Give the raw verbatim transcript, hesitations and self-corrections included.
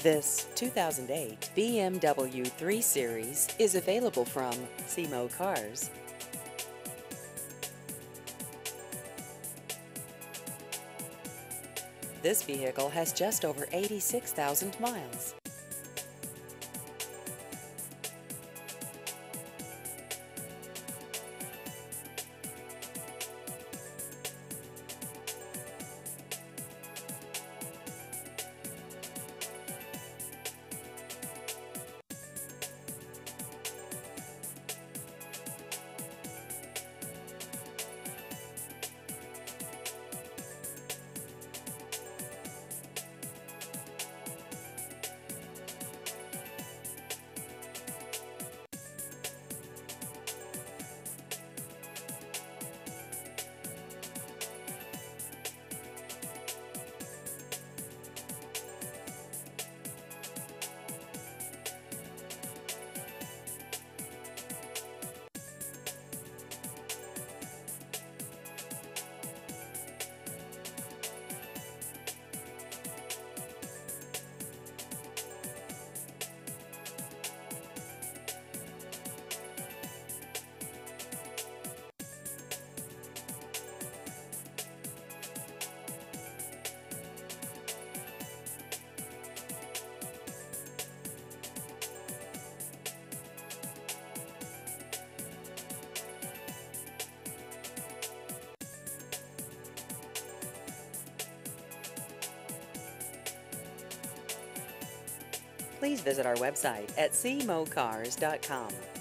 This two thousand eight B M W three Series is available from SeaMo Cars. This vehicle has just over eighty-six thousand miles. Please visit our website at see mo cars dot com.